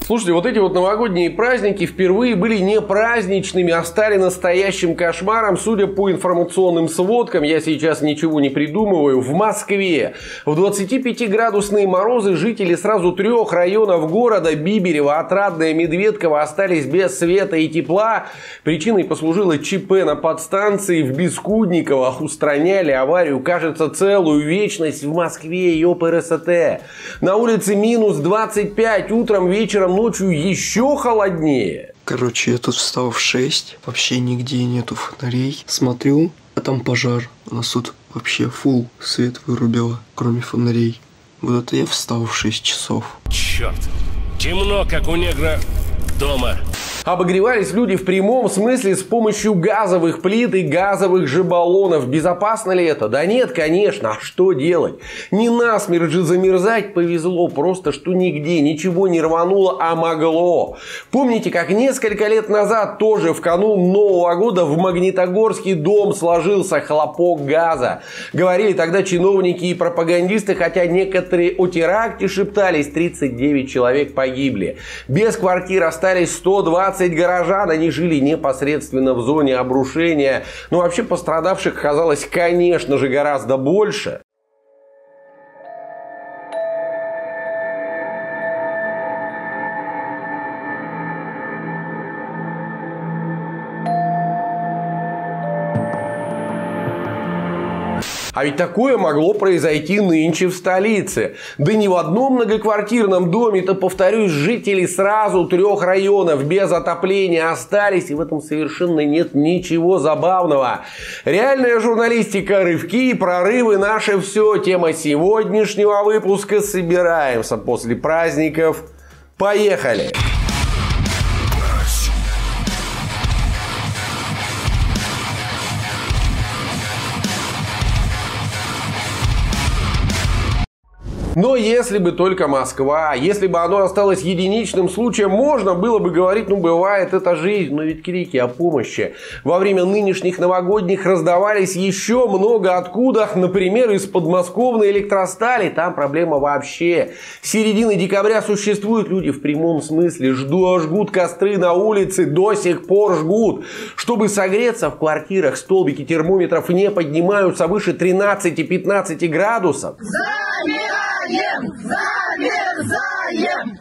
Слушайте, вот эти вот новогодние праздники впервые были не праздничными, а стали настоящим кошмаром. Судя по информационным сводкам, я сейчас ничего не придумываю, в Москве в 25-градусные морозы жители сразу 3 районов города Биберево, Отрадное, Медведково остались без света и тепла. Причиной послужило ЧП на подстанции в Бескудниково. Устраняли аварию, кажется, целую вечность в Москве, ЕПРСТ. На улице минус 25, утром, вечером, ночью еще холоднее. Короче, я тут встал в 6, вообще нигде нету фонарей. Смотрю, а там пожар. У нас тут вообще фулл свет вырубило, кроме фонарей. Вот это я встал в 6 часов. Черт, темно, как у негра дома. Обогревались люди в прямом смысле с помощью газовых плит и газовых же баллонов. Безопасно ли это? Да нет, конечно. А что делать? Не насмерть же замерзать. Повезло просто, что нигде ничего не рвануло, а могло. Помните, как несколько лет назад тоже в канун Нового года в Магнитогорский дом сложился хлопок газа? Говорили тогда чиновники и пропагандисты, хотя некоторые о теракте шептались, 39 человек погибли. Без квартир остались 120 горожан, они жили непосредственно в зоне обрушения. Но вообще пострадавших оказалось, конечно же, гораздо больше. А ведь такое могло произойти нынче в столице. Да не в одном многоквартирном доме-то, повторюсь, жители сразу 3 районов без отопления остались. И в этом совершенно нет ничего забавного. Реальная журналистика, рывки и прорывы — наше все. Тема сегодняшнего выпуска. Собираемся после праздников. Поехали! Но если бы только Москва, если бы оно осталось единичным случаем, можно было бы говорить, ну бывает, это жизнь. Но ведь крики о помощи во время нынешних новогодних раздавались еще много откуда. Например, из подмосковной электростали. Там проблема вообще. С середины декабря существуют люди в прямом смысле. Жгут костры на улице, до сих пор жгут. Чтобы согреться, в квартирах столбики термометров не поднимаются выше 13-15 градусов. Замерзаем!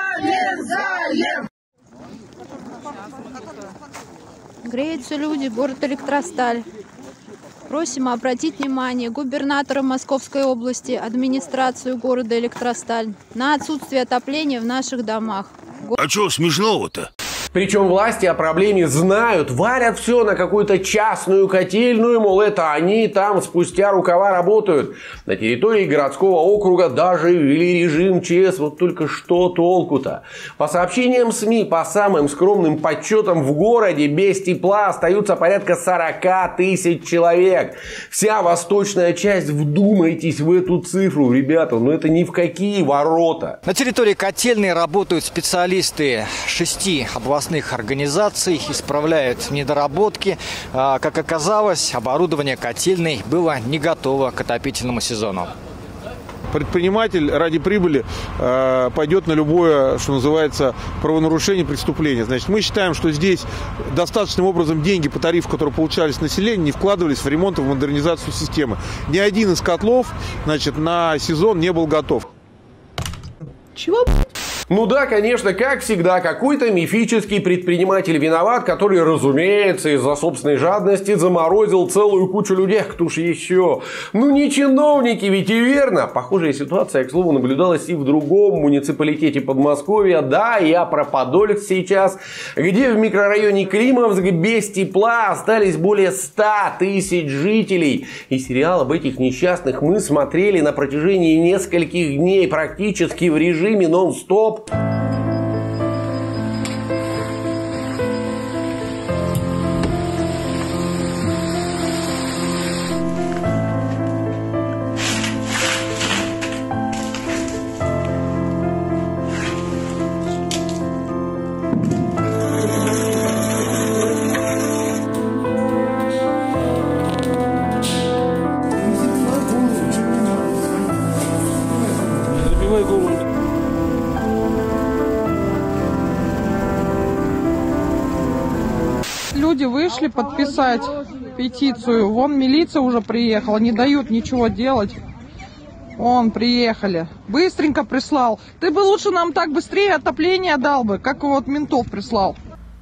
Греются люди, город Электросталь. Просим обратить внимание губернатора Московской области, администрацию города Электросталь на отсутствие отопления в наших домах. А что смешного-то? Причем власти о проблеме знают, валят все на какую-то частную котельную, мол, это они там спустя рукава работают. На территории городского округа даже ввели режим ЧС, вот только что толку-то? По сообщениям СМИ, по самым скромным подсчетам, в городе без тепла остаются порядка 40 тысяч человек. Вся восточная часть, вдумайтесь в эту цифру, ребята, ну это ни в какие ворота. На территории котельной работают специалисты 6 областных организаций, исправляют недоработки. Как оказалось, оборудование котельной было не готово к отопительному сезону. Предприниматель ради прибыли пойдет на любое, что называется, правонарушение, преступление. Значит, мы считаем, что здесь достаточным образом деньги по тарифу, которые получались населению, не вкладывались в ремонт и в модернизацию системы. Ни один из котлов, значит, на сезон не был готов. Чего? Ну да, конечно, как всегда, какой-то мифический предприниматель виноват, который, разумеется, из-за собственной жадности заморозил целую кучу людей. Кто ж еще? Ну не чиновники ведь, и верно. Похожая ситуация, к слову, наблюдалась и в другом муниципалитете Подмосковья. Да, я про Подольск сейчас, где в микрорайоне Климовск без тепла остались более 100 тысяч жителей. И сериал об этих несчастных мы смотрели на протяжении нескольких дней практически в режиме нон-стоп. вышли подписать петицию. Вон милиция уже приехала, не дают ничего делать. Вон, приехали. Быстренько прислал. Ты бы лучше нам так быстрее отопление дал бы, как вот ментов прислал.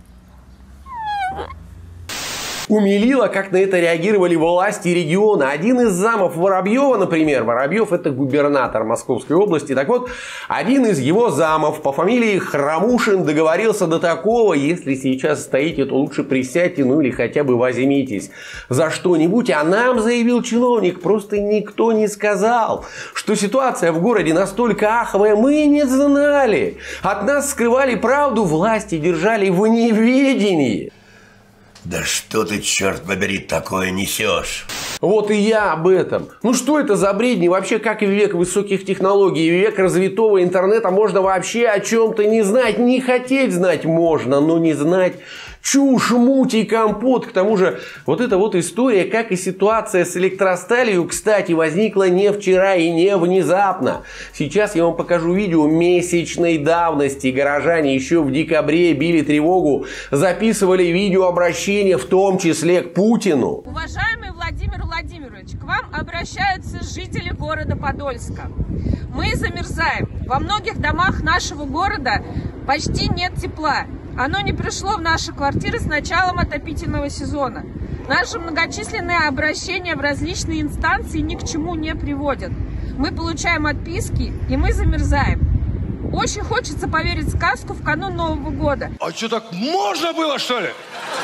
Умилило, как на это реагировали власти региона. Один из замов Воробьева, например, Воробьев — это губернатор Московской области. Так вот, один из его замов по фамилии Храмушин договорился до такого: если сейчас стоите, то лучше присядьте, ну или хотя бы возьмитесь за что-нибудь. А нам, заявил чиновник, просто никто не сказал, что ситуация в городе настолько аховая. Мы не знали. От нас скрывали правду, власти держали в неведении. Да что ты, черт побери, такое несешь? Вот и я об этом. Ну что это за бредни? Вообще, как и в век высоких технологий, в век развитого интернета можно вообще о чем-то не знать. Не хотеть знать можно, но не знать чушь, муть и компот. К тому же, вот эта вот история, как и ситуация с электросталью, кстати, возникла не вчера и не внезапно. Сейчас я вам покажу видео месячной давности. Горожане еще в декабре били тревогу, записывали видеообращения, в том числе к Путину. Уважаемый Владимир Владимирович, к вам обращаются жители города Подольска. Мы замерзаем. Во многих домах нашего города почти нет тепла. Оно не пришло в наши квартиры с началом отопительного сезона. Наши многочисленные обращения в различные инстанции ни к чему не приводят. Мы получаем отписки, и мы замерзаем. Очень хочется поверить в сказку в канун Нового года. А что, так можно было, что ли?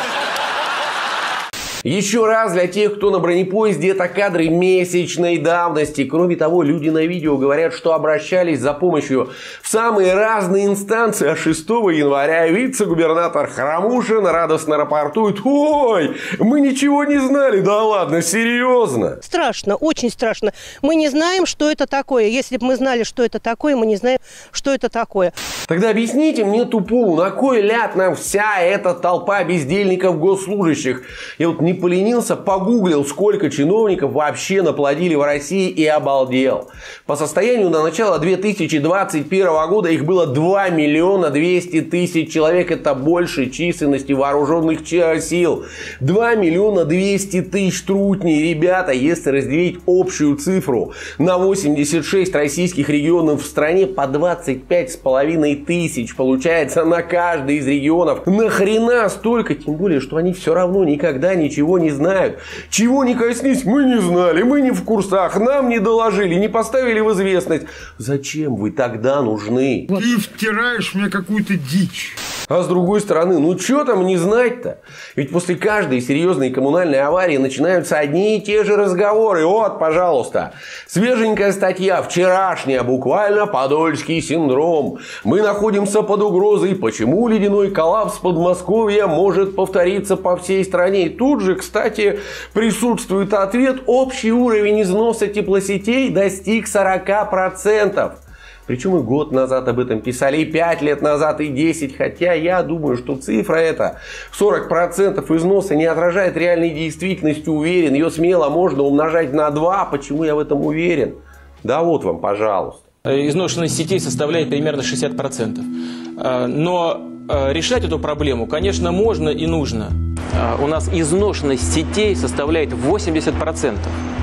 Еще раз для тех, кто на бронепоезде, это кадры месячной давности. Кроме того, люди на видео говорят, что обращались за помощью в самые разные инстанции. А 6 января вице-губернатор Храмушин радостно рапортует: ой, мы ничего не знали. Да ладно, серьезно? Страшно, очень страшно. Мы не знаем, что это такое. Если бы мы знали, что это такое, мы не знаем, что это такое. Тогда объясните мне, тупому, на кой ляд нам вся эта толпа бездельников госслужащих? Я вот не поленился, погуглил, сколько чиновников вообще наплодили в России, и обалдел. По состоянию на начало 2021 года их было 2 200 000 человек. Это больше численности вооруженных сил. 2 200 000 трутней. Ребята, если разделить общую цифру на 86 российских регионов в стране, по 25 500 получается на каждый из регионов. Нахрена столько? Тем более, что они все равно никогда ничего не знают. Чего не коснись, мы не знали, мы не в курсах, нам не доложили, не поставили в известность. Зачем вы тогда нужны? Ты втираешь мне какую-то дичь. А с другой стороны, ну что там не знать-то? Ведь после каждой серьезной коммунальной аварии начинаются одни и те же разговоры. Вот, пожалуйста, свеженькая статья, вчерашняя, буквально подольский синдром. Мы находимся под угрозой. Почему ледяной коллапс Подмосковья может повториться по всей стране? И тут же, кстати, присутствует ответ: общий уровень износа теплосетей достиг 40%. Причем и год назад об этом писали, и 5 лет назад, и 10. Хотя я думаю, что цифра эта 40% износа не отражает реальной действительности. Уверен, ее смело можно умножать на 2. Почему я в этом уверен? Да вот вам, пожалуйста. Изношенность сетей составляет примерно 60%. Но решать эту проблему, конечно, можно и нужно. У нас изношенность сетей составляет 80%.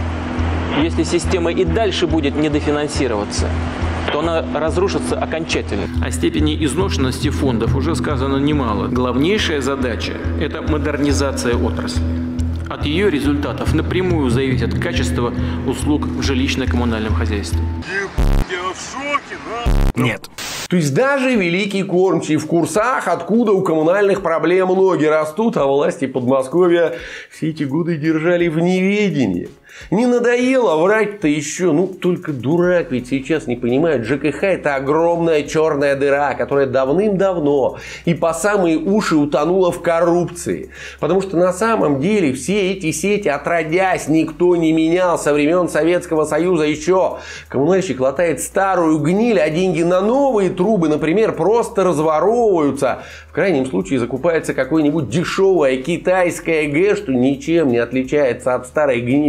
Если система и дальше будет недофинансироваться, то она разрушится окончательно. О степени изношенности фондов уже сказано немало. Главнейшая задача – это модернизация отрасли. От ее результатов напрямую зависит качество услуг в жилищно-коммунальном хозяйстве. Я в шоке, да? Нет. То есть даже великий кормчий в курсах, откуда у коммунальных проблем ноги растут, а власти Подмосковья все эти годы держали в неведении. Не надоело врать-то еще? Ну, только дурак ведь сейчас не понимает. ЖКХ — это огромная черная дыра, которая давным-давно и по самые уши утонула в коррупции. Потому что на самом деле все эти сети, отродясь, никто не менял со времен Советского Союза еще. Коммунальщик латает старую гниль, а деньги на новые трубы, например, просто разворовываются. В крайнем случае закупается какое-нибудь дешевое китайское ГЭ, что ничем не отличается от старой гнили рухляди,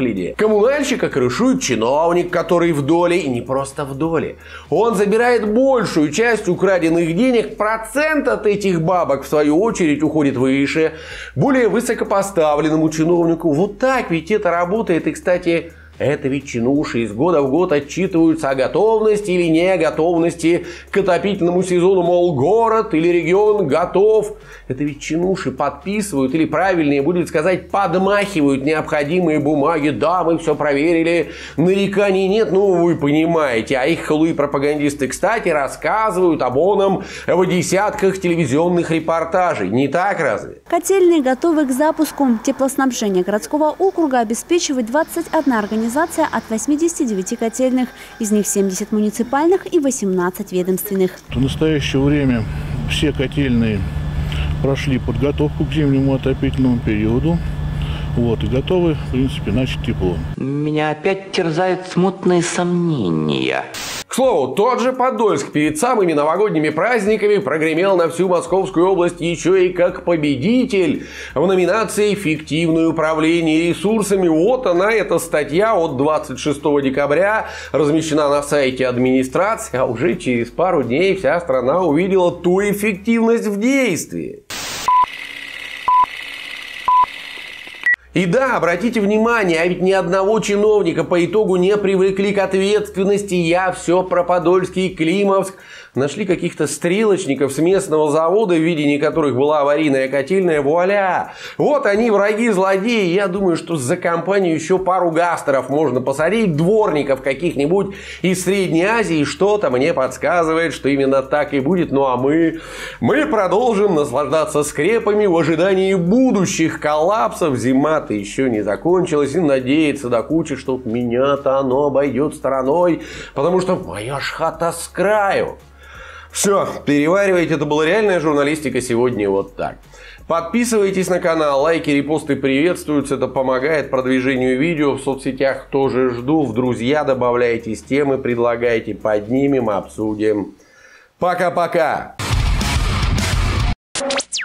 выгляде. Коммунальщика крышует чиновник, который в доле, и не просто в доле. Он забирает большую часть украденных денег, процент от этих бабок, в свою очередь, уходит выше, более высокопоставленному чиновнику. Вот так ведь это работает. И, кстати, это ведь чинуши из года в год отчитываются о готовности или неготовности к отопительному сезону, мол, город или регион готов. Это ведь чинуши подписывают, или правильнее будет сказать, подмахивают необходимые бумаги. Да, мы все проверили, нареканий нет, ну вы понимаете. А их халуи пропагандисты, кстати, рассказывают об оном в десятках телевизионных репортажей. Не так разве? Котельные готовы к запуску. Теплоснабжение городского округа обеспечивает 21 организация от 89 котельных. Из них 70 муниципальных и 18 ведомственных. В настоящее время все котельные прошли подготовку к зимнему отопительному периоду. Вот, и готовы, в принципе, начать тепло. Меня опять терзают смутные сомнения. К слову, тот же Подольск перед самыми новогодними праздниками прогремел на всю Московскую область еще и как победитель в номинации «Эффективное управление ресурсами». Вот она, эта статья от 26 декабря размещена на сайте администрации, а уже через пару дней вся страна увидела ту эффективность в действии. И да, обратите внимание, а ведь ни одного чиновника по итогу не привлекли к ответственности. Я все про Подольский и Климовск. Нашли каких-то стрелочников с местного завода, в видении которых была аварийная котельная. Вуаля! Вот они, враги-злодеи. Я думаю, что за компанию еще пару гастеров можно посадить, дворников каких-нибудь из Средней Азии. Что-то мне подсказывает, что именно так и будет. Ну а мы продолжим наслаждаться скрепами в ожидании будущих коллапсов. Зима-то еще не закончилась, и надеяться до кучи, что меня-то оно обойдет стороной, потому что моя ж хата с краю. Все, переваривайте, это была реальная журналистика сегодня вот так. Подписывайтесь на канал, лайки, репосты приветствуются, это помогает продвижению видео в соцсетях, тоже жду, в друзья добавляйтесь, темы предлагайте, поднимем, обсудим. Пока-пока!